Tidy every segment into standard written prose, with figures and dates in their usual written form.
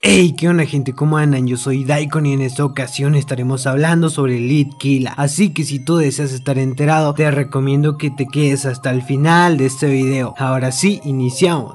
Hey, ¿qué onda gente? ¿Cómo andan? Yo soy Daikon y en esta ocasión estaremos hablando sobre Litquila. Así que si tú deseas estar enterado, te recomiendo que te quedes hasta el final de este video. Ahora sí, iniciamos.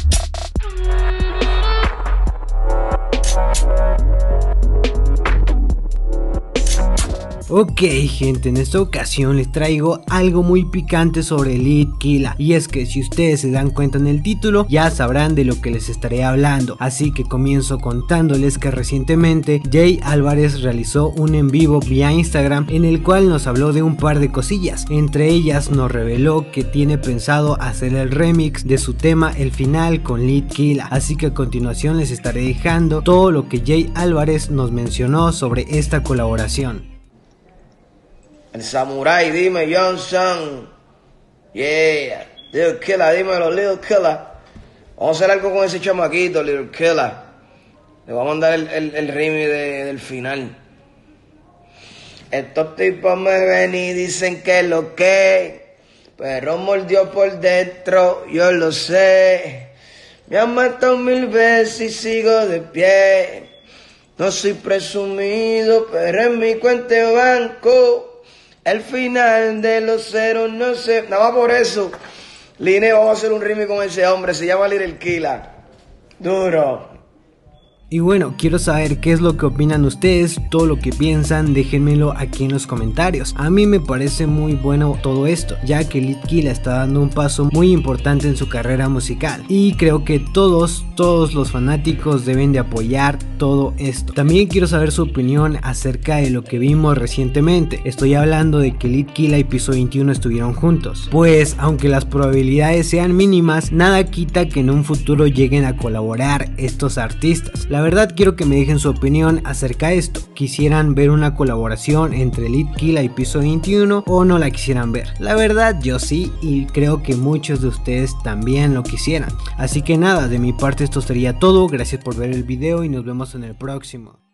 Ok gente, en esta ocasión les traigo algo muy picante sobre Litquila, y es que si ustedes se dan cuenta en el título ya sabrán de lo que les estaré hablando. Así que comienzo contándoles que recientemente Jay Álvarez realizó un en vivo vía Instagram en el cual nos habló de un par de cosillas. Entre ellas nos reveló que tiene pensado hacer el remix de su tema El Final con Litquila, así que a continuación les estaré dejando todo lo que Jay Álvarez nos mencionó sobre esta colaboración. El Samurai, dime Johnson. Yeah. Little Killer, dímelo, Little Killer. Vamos a hacer algo con ese chamaquito, Little Killer. Le vamos a mandar el remix del final. Estos tipos me ven y dicen que lo que, pero mordió por dentro, yo lo sé. Me han matado 1000 veces y sigo de pie. No soy presumido, pero en mi cuenta de banco el final de los ceros no sé. Nada más por eso, Line, vamos a hacer un remix con ese hombre. Se llama Little Killer. Duro. Y bueno, quiero saber qué es lo que opinan ustedes, todo lo que piensan, déjenmelo aquí en los comentarios. A mí me parece muy bueno todo esto, ya que Litquila está dando un paso muy importante en su carrera musical. Y creo que todos los fanáticos deben de apoyar todo esto. También quiero saber su opinión acerca de lo que vimos recientemente. Estoy hablando de que Litquila y Piso 21 estuvieron juntos. Pues aunque las probabilidades sean mínimas, nada quita que en un futuro lleguen a colaborar estos artistas. La verdad quiero que me dejen su opinión acerca de esto. ¿Quisieran ver una colaboración entre Litquila y Piso 21 o no la quisieran ver? La verdad yo sí, y creo que muchos de ustedes también lo quisieran. Así que nada, de mi parte esto sería todo. Gracias por ver el video y nos vemos en el próximo.